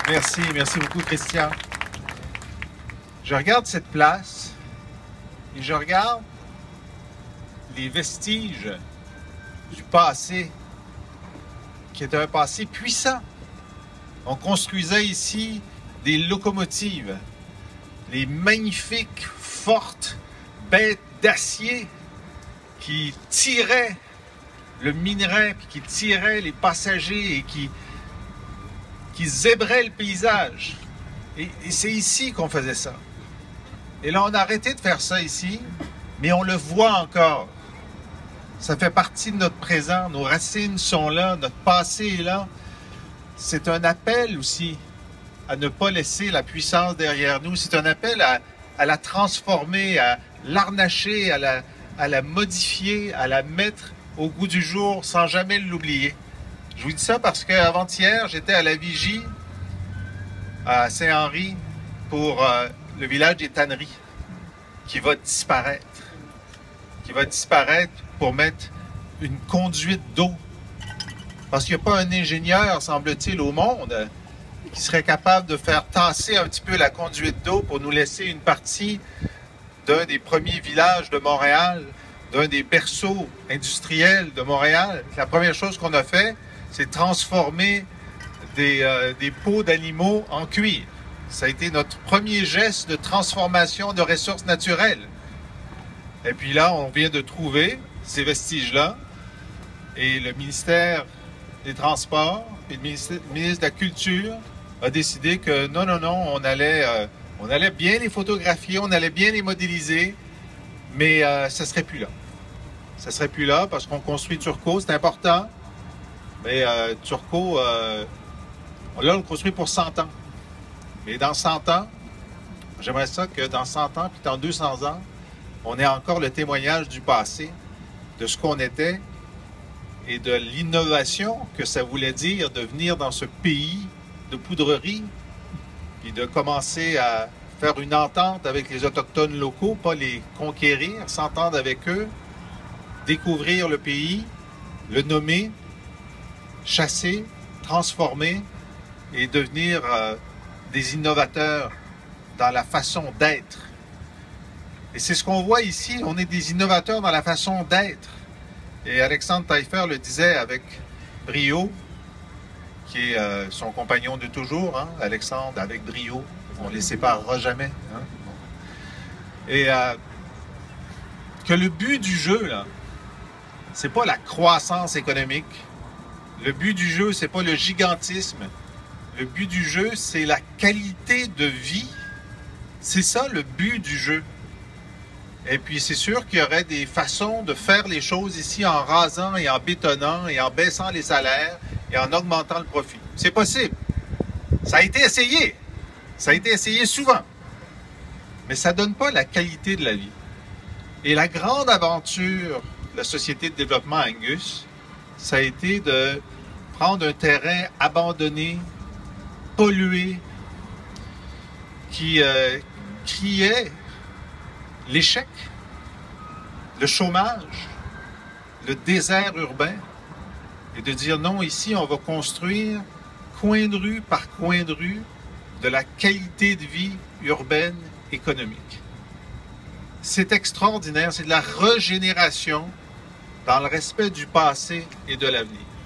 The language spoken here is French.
Merci beaucoup, Christian. Je regarde cette place et je regarde les vestiges du passé, qui est un passé puissant. On construisait ici des locomotives, les magnifiques, fortes bêtes d'acier qui tiraient le minerai, puis qui tiraient les passagers et qui zébraient le paysage. Et c'est ici qu'on faisait ça. Et là, on a arrêté de faire ça ici, mais on le voit encore. Ça fait partie de notre présent, nos racines sont là, notre passé est là. C'est un appel aussi à ne pas laisser la puissance derrière nous. C'est un appel à la transformer, à l'harnacher, à la modifier, à la mettre au goût du jour sans jamais l'oublier. Je vous dis ça parce qu'avant-hier, j'étais à la vigie à Saint-Henri pour le village des tanneries qui va disparaître. Qui va disparaître pour mettre une conduite d'eau. Parce qu'il n'y a pas un ingénieur, semble-t-il, au monde qui serait capable de faire tasser un petit peu la conduite d'eau pour nous laisser une partie d'un des premiers villages de Montréal, d'un des berceaux industriels de Montréal. La première chose qu'on a fait, c'est transformer des peaux d'animaux en cuir. Ça a été notre premier geste de transformation de ressources naturelles. Et puis là, on vient de trouver ces vestiges-là et le ministère des Transports et le ministre de la Culture a décidé que non, on allait bien les photographier, on allait bien les modéliser, mais ça ne serait plus là. Ça ne serait plus là parce qu'on construit Turcot, c'est important, mais Turcot, là, on le construit pour 100 ans. Mais dans 100 ans, j'aimerais ça que dans 100 ans, puis dans 200 ans, on ait encore le témoignage du passé, de ce qu'on était et de l'innovation que ça voulait dire de venir dans ce pays de poudrerie et de commencer à faire une entente avec les Autochtones locaux, pas les conquérir, s'entendre avec eux, découvrir le pays, le nommer, chasser, transformer et devenir des innovateurs dans la façon d'être. Et c'est ce qu'on voit ici, on est des innovateurs dans la façon d'être. Et Alexandre Taillefer le disait avec brio, qui est son compagnon de toujours, hein? Alexandre avec brio, on ne les séparera jamais. Hein? Et que le but du jeu, là, c'est pas la croissance économique. Le but du jeu, c'est pas le gigantisme. Le but du jeu, c'est la qualité de vie. C'est ça le but du jeu. Et puis, c'est sûr qu'il y aurait des façons de faire les choses ici en rasant et en bétonnant et en baissant les salaires et en augmentant le profit. C'est possible. Ça a été essayé. Ça a été essayé souvent. Mais ça ne donne pas la qualité de la vie. Et la grande aventure de la Société de développement Angus, ça a été de prendre un terrain abandonné, pollué, qui criait l'échec, le chômage, le désert urbain, et de dire non, ici, on va construire coin de rue par coin de rue de la qualité de vie urbaine économique. C'est extraordinaire, c'est de la régénération dans le respect du passé et de l'avenir.